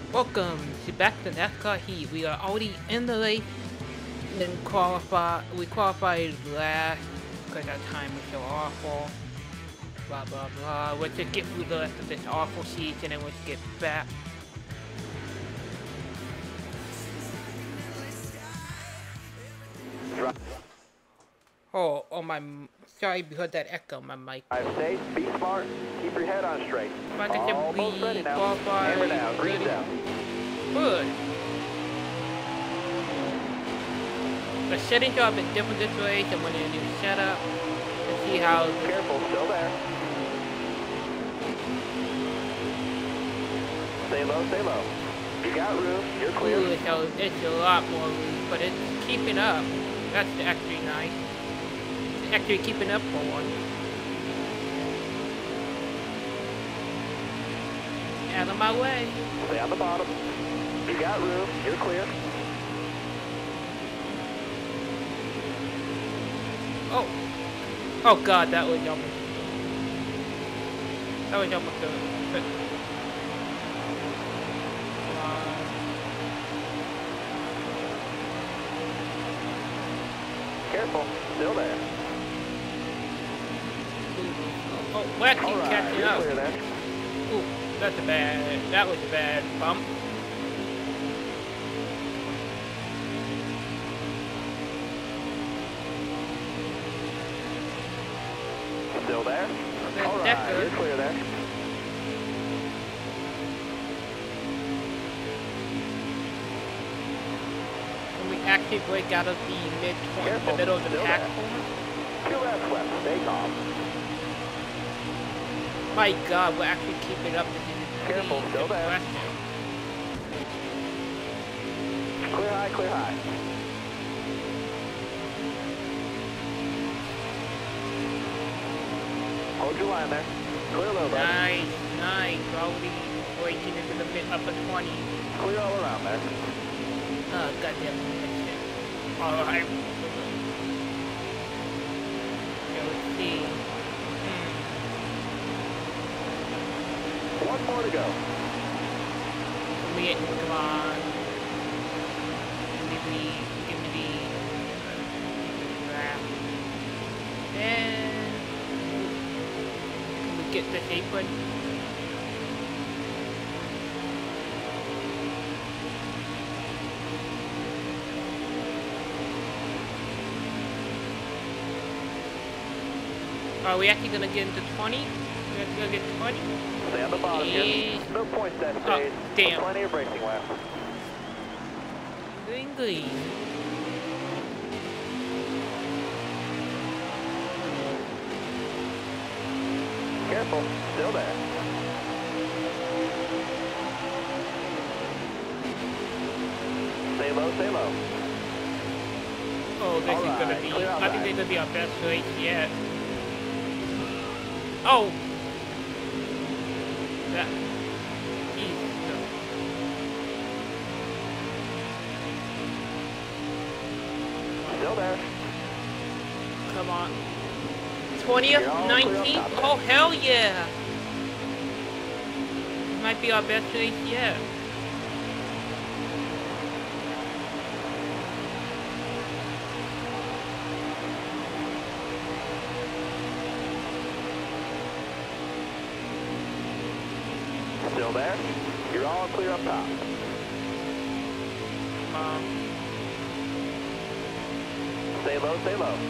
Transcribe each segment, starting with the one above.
Welcome to back to NASCAR Heat. We are already in the race. Then we qualified last because our time was so awful. Blah blah blah. Let's just get through the rest of this awful season and let's get back. Oh my! Sorry because that echo. My mic. Drive safe, be smart, keep your head on straight. Like I said, Almost ready we now. qualified. Hammer down, green down. Good. The settings are a bit different this way, so I'm going to do setup to see how. Careful, still there. Stay low, stay low. You got room, you're clear. Ooh, so it's a lot more room, but it's keeping up. That's actually nice. It's actually keeping up for one. Out of my way. Stay on the bottom. You got room, you're clear. Oh. Oh god, that was almost. That was almost good. Come on. Careful, still there. Oh, we're actually All right, catching you're up. clear there. Ooh, that was a bad bump. Still there. All That's right, good. you're clear there. Can we actually break out of the Careful, middle of the still pack there. corner? 2 laps left, stay calm. My god, we're actually keeping up. This is pretty Careful, still there. impressive. Clear high, clear high. Hold your line there. Clear low, bud. Nice, nice. Already breaking into the mid upper 20. Clear all around there. Oh, goddamn. Alright. So let's see. One more to go. Come on. Give me wrap. And can we get this apron? Are we actually gonna get into 20? We're gonna get 20? Stay on the bottom here. No points that stage. damn. Plenty of racing laps. Green, green. Careful. Still there. Stay low, stay low. Oh, this is Alright, gonna be. clear out I think back. this is gonna be our best race yet. Oh! That. Jesus. Still there. Come on. 20th? You're all clear up 19th? top there. Oh, hell yeah! Might be our best race yet. Still there. You're all clear up top. Come on. Stay low, stay low.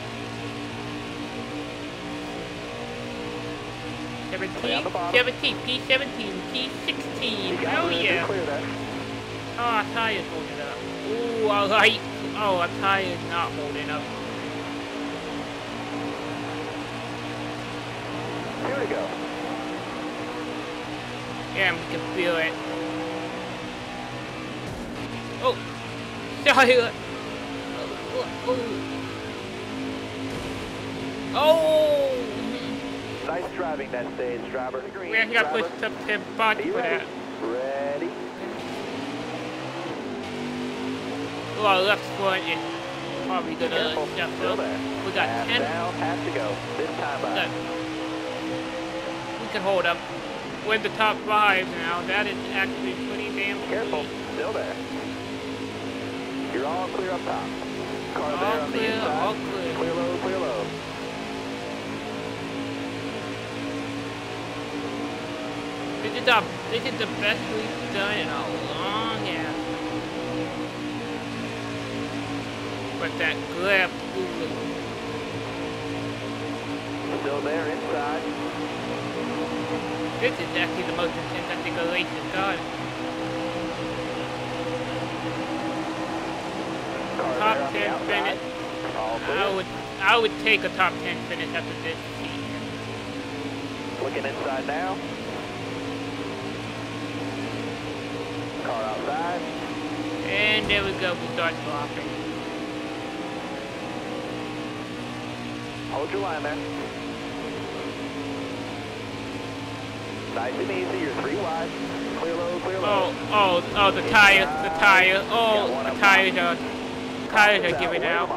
17, on the bottom. P17, P16. You got Hell room, yeah! you're clear there. Oh, our tire's holding up. Ooh, alright. Oh, our tire's not holding up. Here we go. Yeah, we can feel it. Oh! Sorry! Oh! Nice driving that stage, driver. Green, We actually got driver. pushed up to body Be for ready. that. Ready. Oh, our left front is probably gonna Careful. shuffle. Still there. We got Half 10. down, half to go. This time by. We can hold up. we're in the top 5 now. That is actually pretty damn Careful, sweet. still there. You're all clear up top. Car there All on the clear, inside. all clear. Clear low, clear low. This is the best we've done in a long time. But that glare blew. Still there inside. This is actually the most intense I think a race has gone. Car Top there on the 10 outside. finish. All clear. I would take a top 10 finish after this season. Looking inside now. Car outside. And there we go, we start dropping. Hold your line there. Nice and easy, you're 3 wide. Clear low, clear low. Oh, the tire. Oh, the tires are giving out.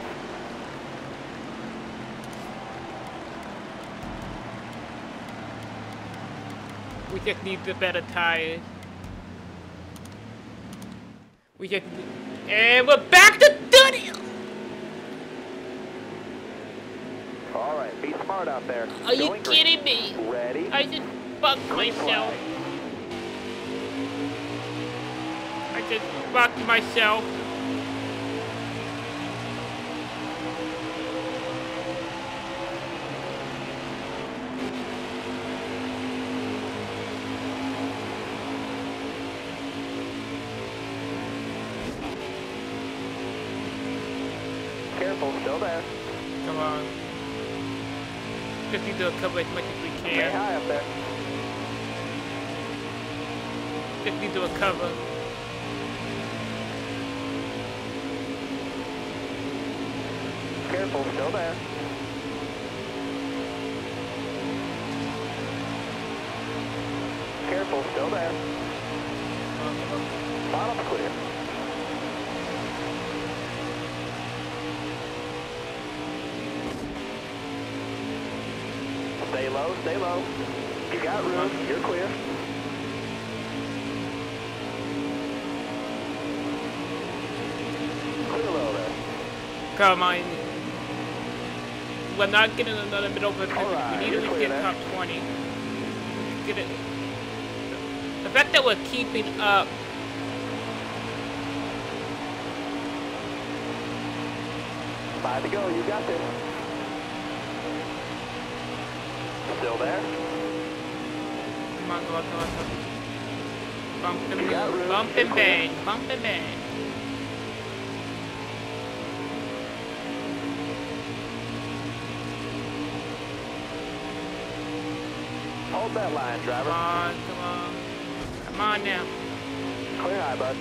We just need the better tires. And we're back to 30! All right, be smart out there. Are you Going green. kidding me? Ready? I just bucked Green myself. flag. I just bucked myself. Careful, still there. Come on. Just need to cover as much as we Stay can. high up there. Just need to recover. Careful, still there. Careful, still there. Bottom's clear. Stay low, stay low. You got room, you're clear. Clear low there. Come on. We're not getting another middle position. Alright, We need you're to clear get there. top 20. Get it. The fact that we're keeping up. Five to go, you got this. Still there? Come on, come on, come on, come on. Bump and You got move. room. Bump and bang. Bump and bang. Hold that line, Come driver. on, come on. Come on now. Clear high, bud.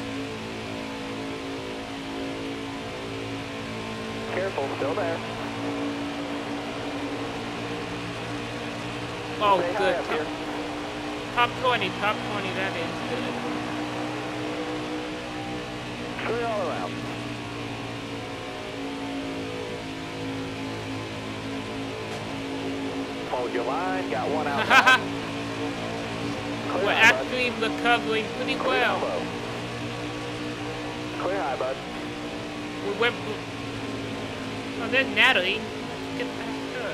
Careful, still there. Oh, Stay high good. up here. Top 20, that is good. Clear all around. Hold your line, got one outside. Clear We're high, bud. actually recovering pretty Clear well. elbow. Clear high, bud. We went. Oh, there's Natalie. Get past her.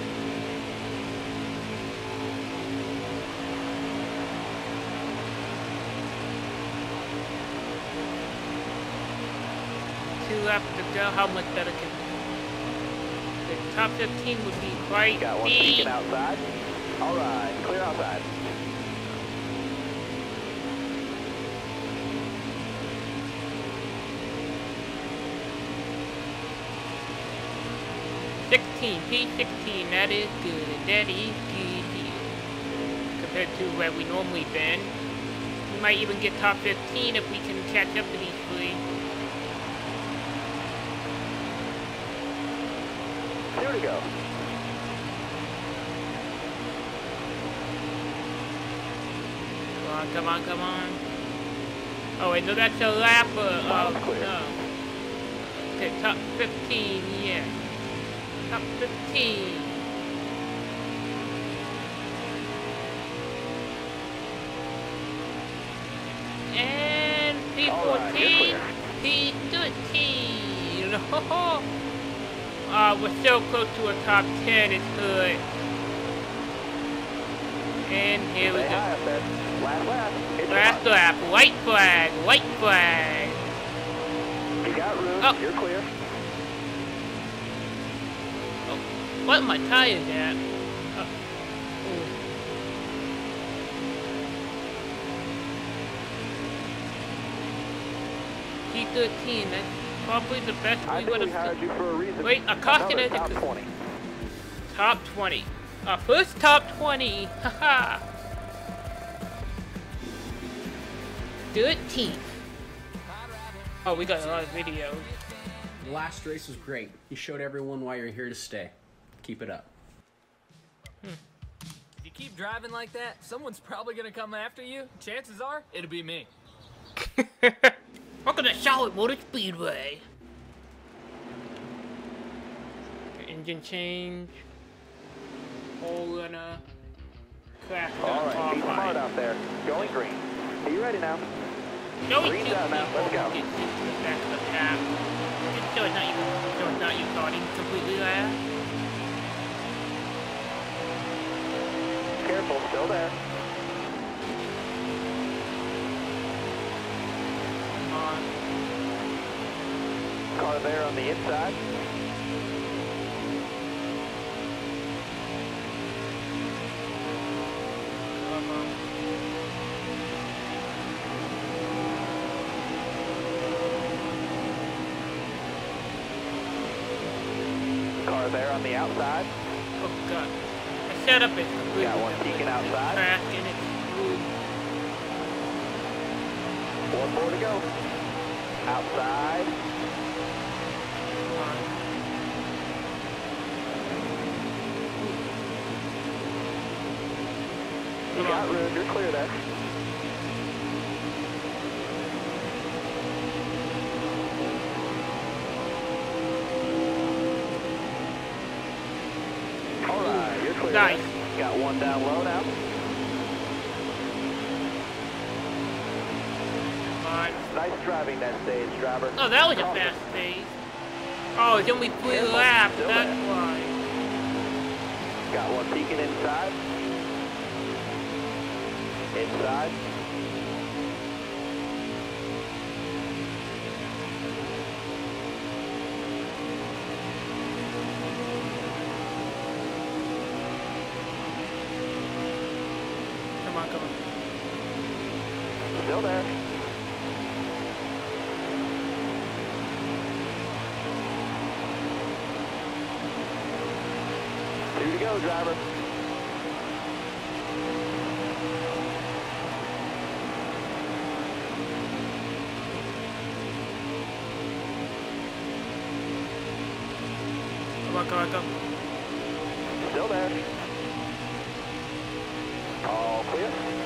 Two left to go. How much better can the top 15 would be quite Got one deep. peeking outside. All right, clear outside. P16, that is good. That is good here. Compared to where we normally been. We might even get top 15 if we can catch up to these three. Here we go. Come on, come on, come on. Oh, wait, no, that's a lap. Bottom's clear. No. Okay, top 15, yeah. Top 15. And Alright, you're P14, clear. P13. We're so close to a top 10. It's good. And here we Stay high go. up there. Last lap. Hit your Last mark. lap. White flag. White flag. You got room. Oh. You're clear. Oh, what are my tires at? P13, that's probably the best I we think would we have. hired you for a reason. Wait, a caution Another is top 20. Top 20. Our first top 20. Haha. 13th. Oh, we got a lot of videos. The last race was great. You showed everyone why you're here to stay. Keep it up. If you keep driving like that, someone's probably gonna come after you. Chances are, it'll be me. Welcome to Charlotte Motor Speedway. Engine change. Hole in a crack. All right, be smart out there. Going green. Are you ready now? Green's out now. Let's go. Get to the back of the pack. So it's not you starting completely last. Careful, still there. Come on. Car there on the inside. Come on. Car there on the outside. Oh god. The setup is completely Got one peeking outside. Crack and it's smooth. One more to go. Outside. Come on. You Come got on. room. You're clear there. All right, you're clear. Nice. There. Got one down low now. Come on. Nice driving that stage, driver. Oh, that was a Awesome. fast stage. Oh, it's only 3 Careful, laps, still that's there. why. Got one peeking inside. Inside. Come on, come on. Still there. Two to go, driver. Come on, come on, come on. Still there. All clear.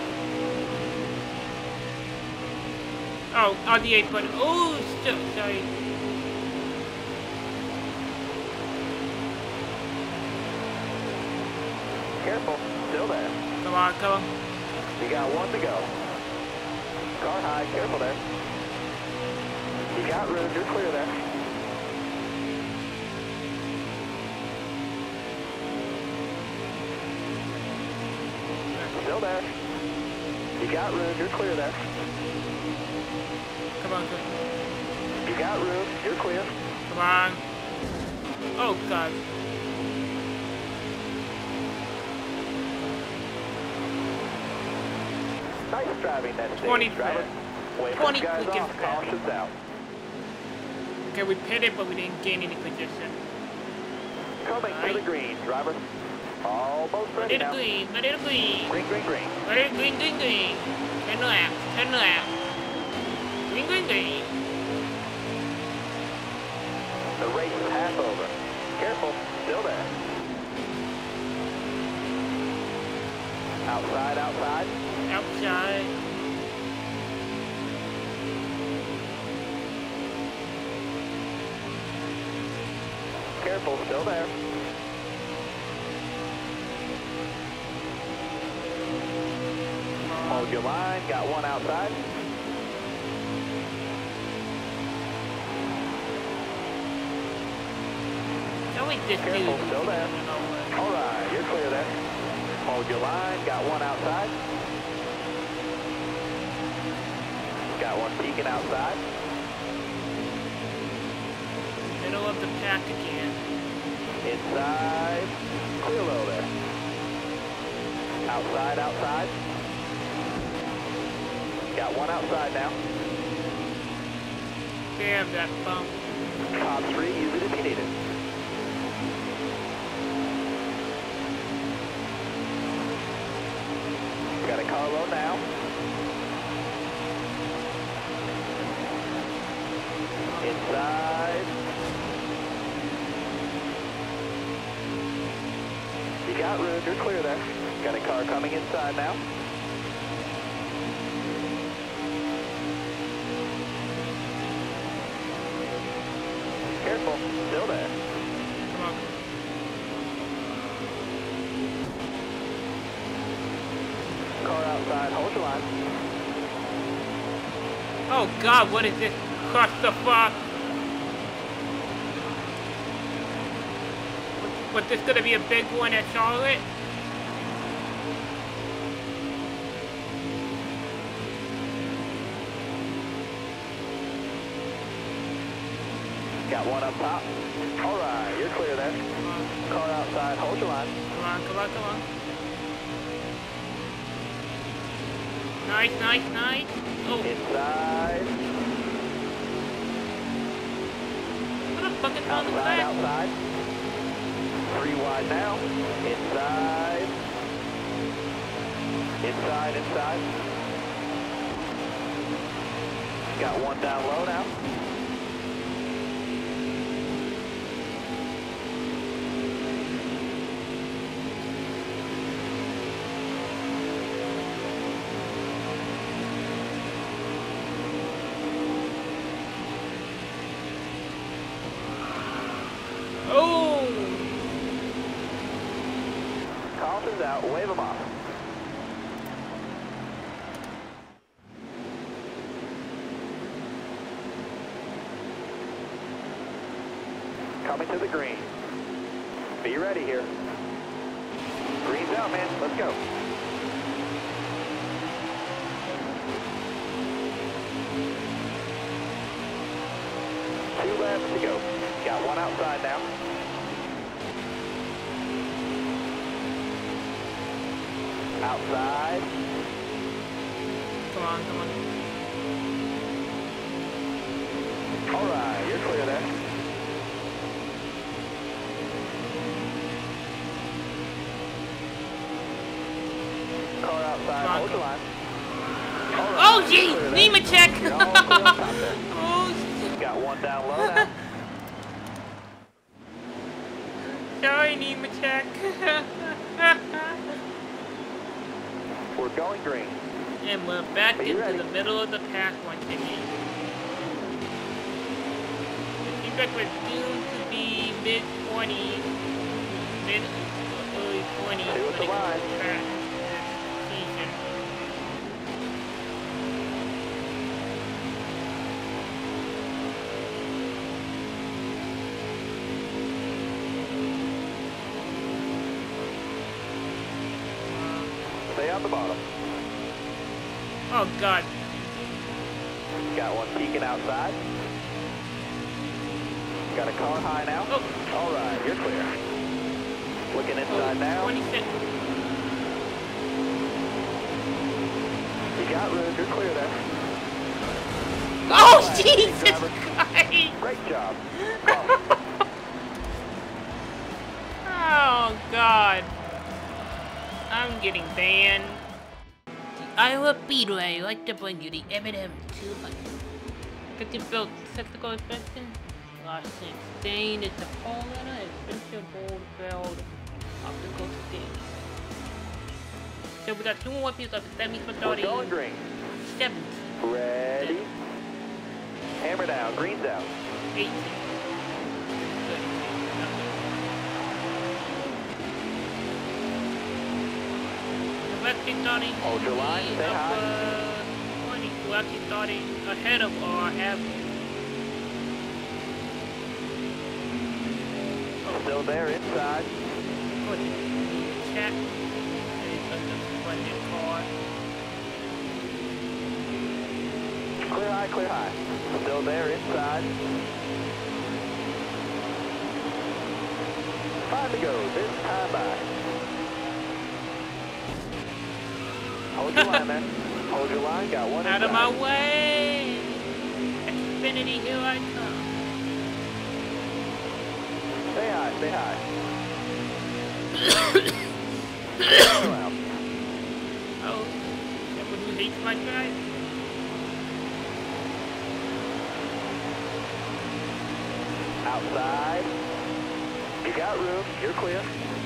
Oh, on the 8 button. Oh, still, sorry. Careful. Still there. Come on, come on. You got one to go. Car high. Careful there. You got room. You're clear there. Still there. You got room. You're clear there. Come on, come on. You got room. You're clear. Come on. Oh, God. Nice driving that stage, 20 driver. Wait for 20 the guys freaking off. fast. Caution's out. Okay, we pitted, but we didn't gain any position. Coming for the green, driver. Almost Let ready it now. green, let it green. Green, green, green. Let it green, green, green. 10 laps, 10 laps. Green, green, green. The race is half over. Careful, still there. Outside, outside. Outside. Careful, still there. Hold your line, got one outside. like this dude. Careful, still there. All right, you're clear there. Hold your line. Got one outside. Got one peeking outside. Middle of the pack again. Inside. Clear low there. Outside, outside. Got one outside now. Grab that bump. Top 3, use it if you need it. Got a car low now. Inside. You got room, you're clear there. Got a car coming inside now. Careful, still there. Come on. Car outside, hold your line. Oh God, what is this? Cross the fuck? Was this gonna be a big one at Charlotte? Got one up top. All right, you're clear there. Come on, Car outside, hold your line. come on, come on, come on. Nice, nice, nice. Oh, Inside. what the fuck is on the Outside, back? outside. 3 wide now. Inside. Inside, inside. Got one down low now. Oh! Carlton's out, wave them off. Coming to the green. Be ready here. Green's out, man. Let's go. Two laps to go. Got one outside now. Outside. Come on, come on. All right, you're clear there. Car outside, Come on, hold come your line. All right, Oh, you're gee! clear there. Name a check! You're all clear on top there. Oh, Got one down low now. sorry, name a check. We're going green. And we're back Are you into ready? the middle of the pack once again. It seems like we're doomed to be mid-20s, mid-early 20s Stay with the when it comes line. to track this season. Stay on the bottom. Oh, God. Got one peeking outside. Got a car high now. Oh. All right, you're clear. Looking inside now. 26. You got room, you're clear there. Oh, Right, Jesus driver. Christ! Great job. Oh, God. I'm getting banned. The Iowa Speedway like to bring you the M&M 200. 50-built technical inspection. Lost in stain. It's a pole letter. Adventure Goldfeld optical stain. So we got 2 more people. 70 for We're 30. going green. 70. Ready. Hammer down, green's out. 18. Actually starting Hold your line, to be stay high. up, 20. We're actually starting ahead of our average. Still there inside. Put it in the chat. It's a splendid car. Clear high, clear high. Still there inside. 5 to go. This time by. Hold your line there. Hold your line. Got one Out inside. of my way! Xfinity, here I come. Stay high, stay high. Turn around. Oh, someone who hates my drive? Outside. You got room. You're clear.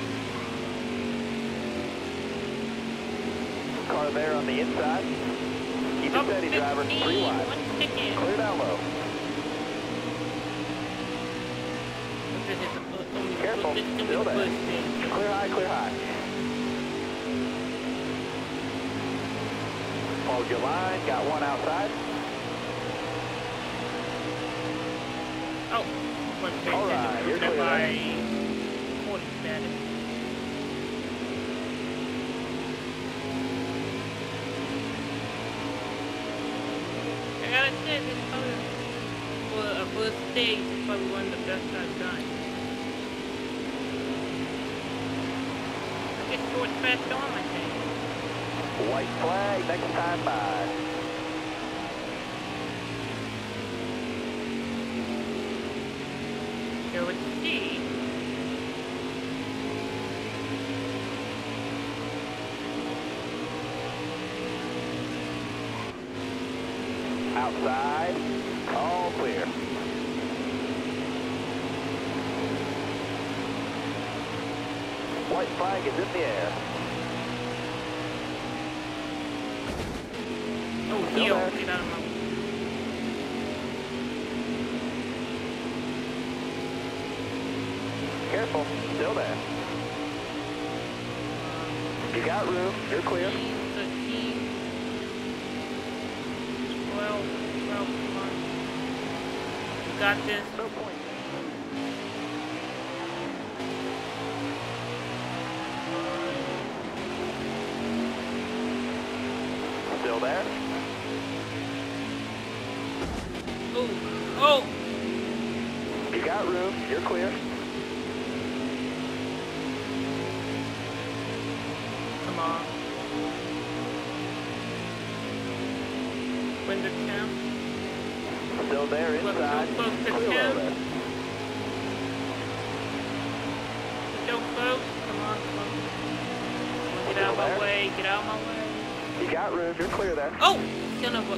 Car there on the inside. Keep it steady, driver. 3 wide. 1 ticket. Clear down low. Careful. Still there. Clear high, clear high. Hold your line. Got one outside. Oh, All right, you're clear my recording status. I gotta say, this probably, for a first stage, is probably one of the best I've done. I guess short fast on, I think. White flag. Next time by. So let's see. Outside. All clear. White flag is in the air. Oh, Still heel, there. get out of my way. Careful. Still there. You got room. You're clear. 13. 12, come on. You got this. No point. Still there. Oh, oh! You got room. You're clear. Come on. When the count. Still there Look, inside. so close to Clear low 10. there. So close. Come on, come on. Get out of my way. Get out of my way. You got room. You're clear there. Oh! Son of a...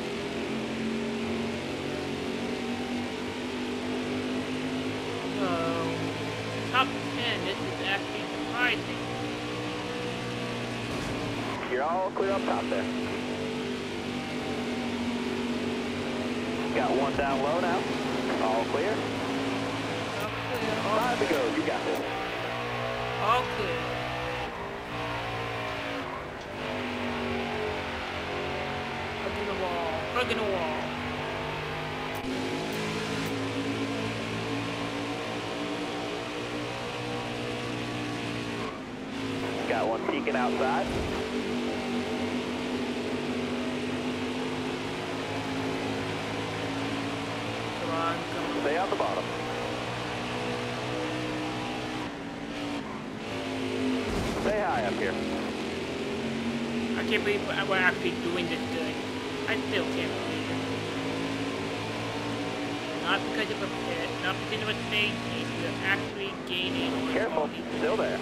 Oh. Top 10. This is actually surprising. You're all clear up top there. Got one down low now. All clear. All clear. 5 to go. You got this. All clear. Hugging the wall. Hugging the wall. Got one peeking outside. Come on, come on. Stay on the bottom. Stay high up here. I can't believe we're actually doing this good. I still can't believe it. Not because of a pit, not because of a stage change, we're actually gaining on all Careful. these. Still there.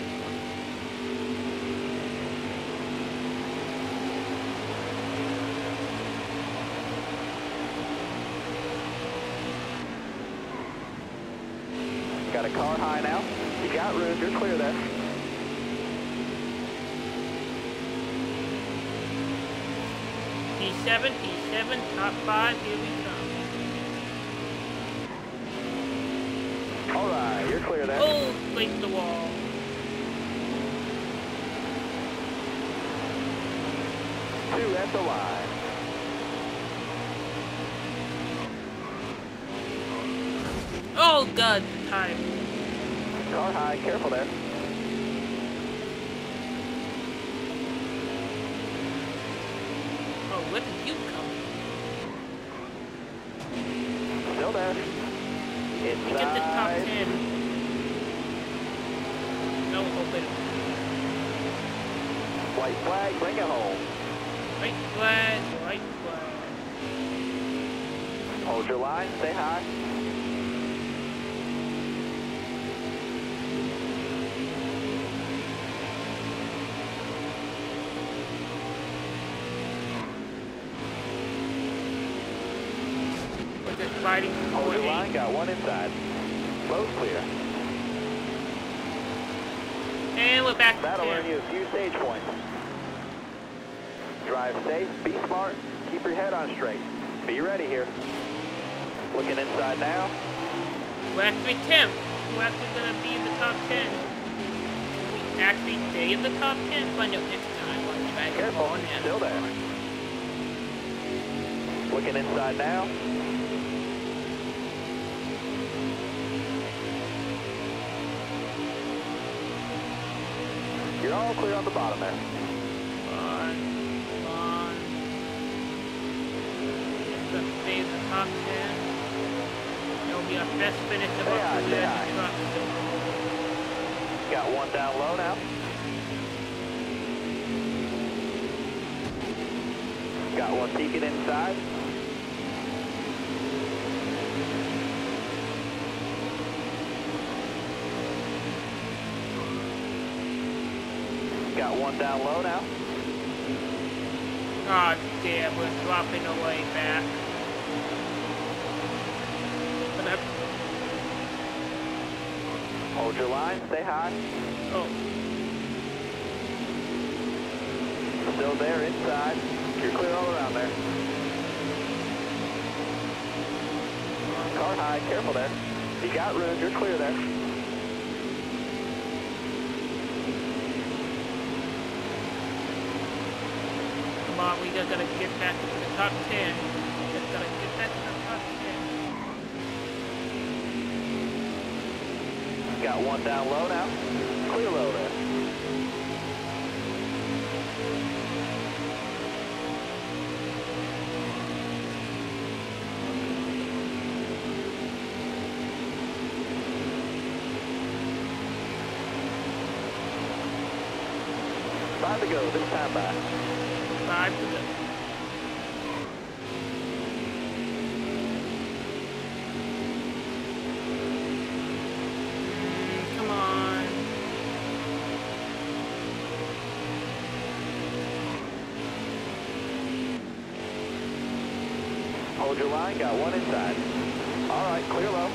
Got a car high now. You got room. You're clear there. P7, top 5, here we come. All right. You're clear there. Oh, break the wall. Two at the line. Oh god, time. Car high, careful there. Oh, where did you come? Still there. You get the top Inside. 10. No, oh, wait. White flag, bring it home. White flag, white flag. Hold your line, stay high. We're just fighting for Hold your line, 48. got one inside. Flow's clear. And we're back to That'll earn 10. you a few stage points. Drive safe, be smart, keep your head on straight. Be ready here. Looking inside now. We're actually 10th. We're actually gonna be in the top 10. We actually stay in the top 10. Find out next time on Dragon Careful, Ball and still there. Looking inside now. You're all clear on the bottom there. Come on. Let's stay in the top 10. It'll be our best finish of Stay our high, stay career high. in truck. Got one down low now. Got one peeking inside. Got one down low now. Oh damn, we're dropping away back. But I, Hold your line, stay high. oh, Still there inside. You're clear all around there. Car high, careful there. You got room, you're clear there. come on, we just gotta get back to the top 10. Just gotta get back to the top 10. Got one down low now. Clear low there. Five to go, this time by. 5 to go. Come on. Hold your line, got one inside. All right, clear low.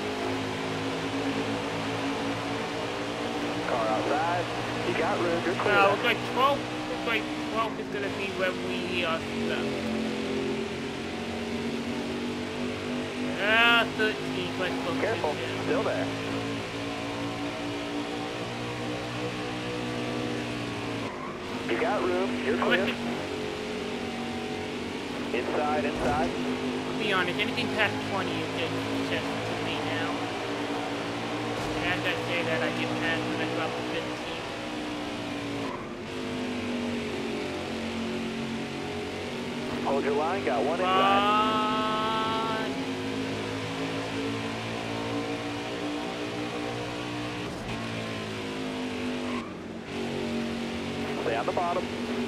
Car outside. You got room, you're clear. Looks like 12. Looks like 12 is gonna be where we are stuck. 13. Let's go. Careful, still there. You got room, you're clear. Let's Inside, inside. be honest, anything past 20 is just to me now. And as I say that, I get mad when I drop to 15. Hold your line, got one inside. Run! Stay on the bottom.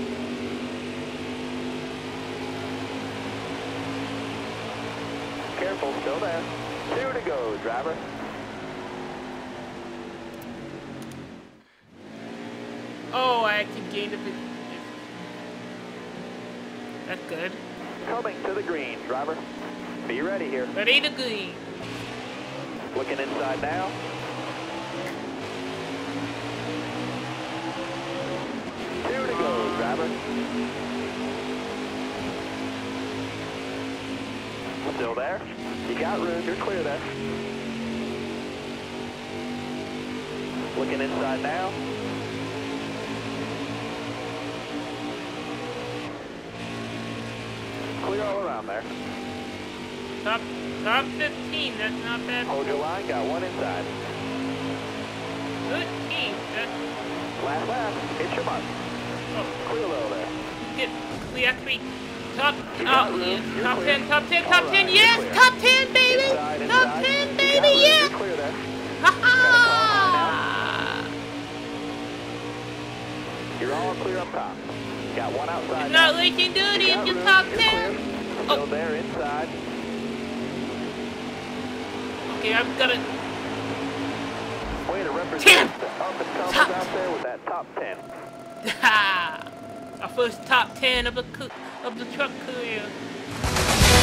Careful, still there. 2 to go, driver. Oh, I actually gained a bit. That's good. Coming to the green, driver. Be ready here. Ready to green. Looking inside now. Two to go, driver. Still there? You got room, you're clear there. Looking inside now. Clear all around there. Top 15, that's not bad. Hold your line, got one inside. Good team. Last lap. Hit your mark. Oh, Clear low there. we have to be top, You got room. yeah, You're top clear. 10, top 10, All top right, 10, you're yes, clear. top 10, baby, Inside, top inside. 10, You got baby, room. yes. You're clear there. Ha ha! You're all clear up top. Got one outside. It's now. not leaking duty You in got the room. top You're 10. clear. Still there inside. Okay, I've got it. Way to represent 10. the up and comers Top. out there with that top 10. Ha! Our first top 10 of the truck career.